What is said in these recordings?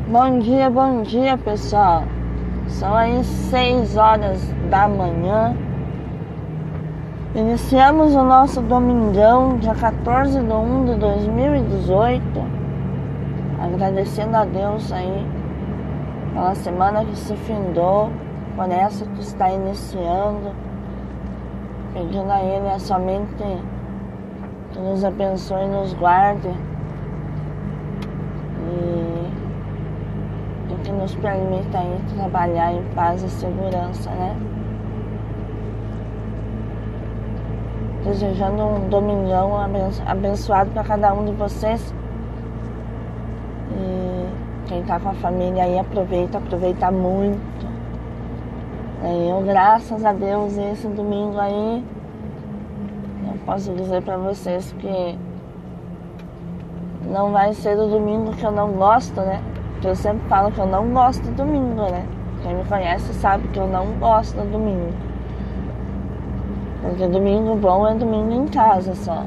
Bom dia, pessoal. São aí 6 horas da manhã. Iniciamos o nosso domingão, dia 14 de 1 de 2018. Agradecendo a Deus aí pela semana que se findou, por essa que está iniciando. Pedindo a Ele somente que nos abençoe e nos guarde. E que nos permita aí trabalhar em paz e segurança, né? Desejando um domingão abençoado para cada um de vocês. E quem tá com a família aí, aproveita muito. Eu, graças a Deus, esse domingo aí, eu posso dizer para vocês que não vai ser o domingo que eu não gosto, né? Porque eu sempre falo que eu não gosto do domingo, né? Quem me conhece sabe que eu não gosto do domingo. Porque domingo bom é domingo em casa só.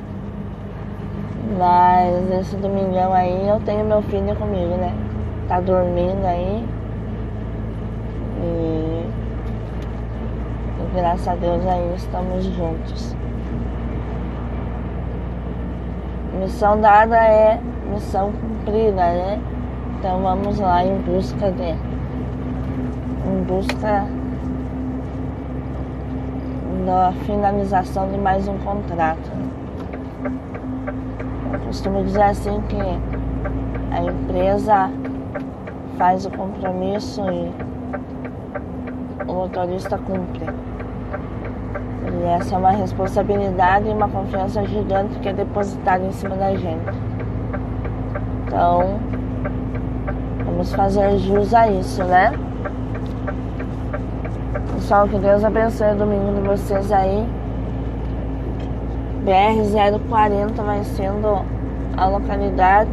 Mas esse domingão aí eu tenho meu filho comigo, né? Tá dormindo aí. E graças a Deus aí estamos juntos. Missão dada é missão cumprida, né? Então vamos lá em busca da finalização de mais um contrato. Eu costumo dizer assim que a empresa faz o compromisso e o motorista cumpre. E essa é uma responsabilidade e uma confiança gigante que é depositada em cima da gente. Então, vamos fazer jus a isso, né? Pessoal, que Deus abençoe o domingo de vocês aí. BR-040 vai sendo a localidade.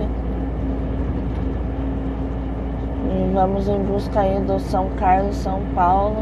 E vamos em busca aí do São Carlos, São Paulo.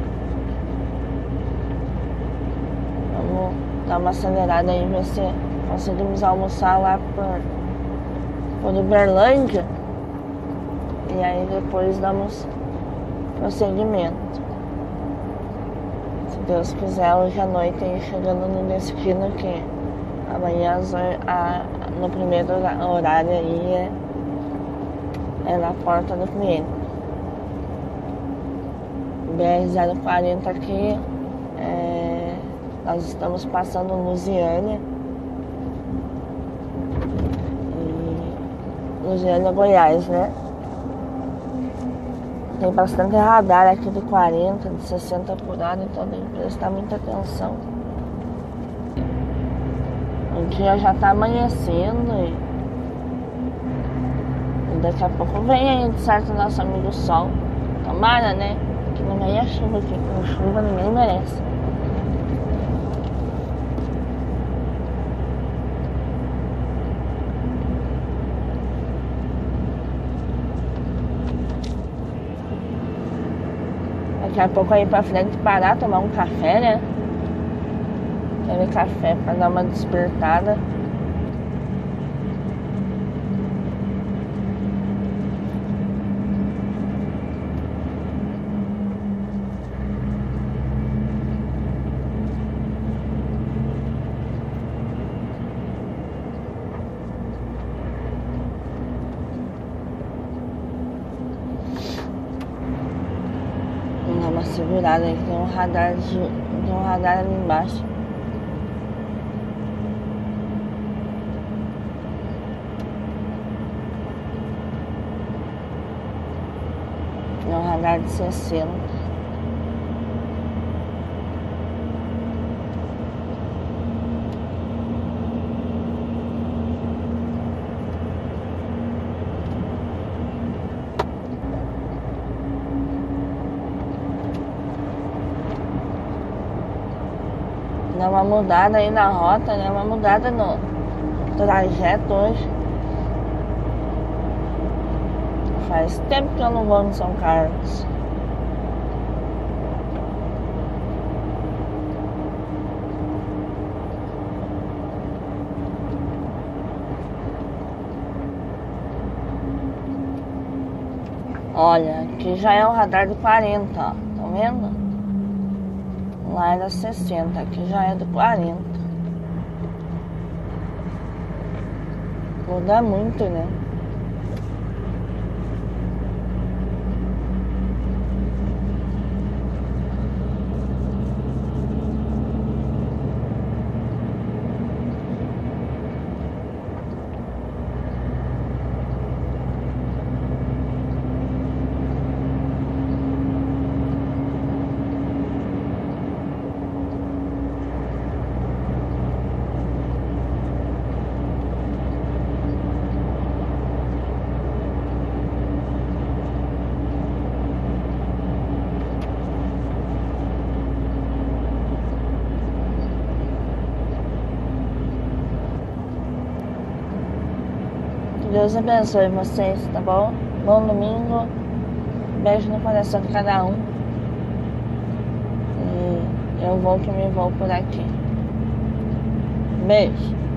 Vamos dar uma acelerada aí, ver se conseguimos almoçar lá por Uberlândia. E aí depois damos prosseguimento. Se Deus quiser, hoje à noite aí chegando no destino, que amanhã no primeiro horário aí é na porta do cliente. BR-040 aqui, nós estamos passando Lusiânia. Lusiânia, Goiás, né? Tem bastante radar aqui de 40, de 60 por hora, então tem que prestar muita atenção. O dia já tá amanhecendo e daqui a pouco vem aí, de certo, nosso amigo Sol. Tomara, né? Que não venha chuva, que com chuva ninguém merece. Daqui a pouco aí pra frente parar, tomar um café, né? Aquele café pra dar uma despertada. Segurada aí, tem um radar ali embaixo. É um radar de 60. Dá uma mudada aí na rota, né? Uma mudada no trajeto hoje. Faz tempo que eu não vou em São Carlos. Olha, aqui já é o radar do 40, ó. Tá vendo? Lá era 60, aqui já é do 40. Muda muito, né? Deus abençoe vocês, tá bom? Bom domingo. Beijo no coração de cada um. E eu vou que me vou por aqui. Beijo.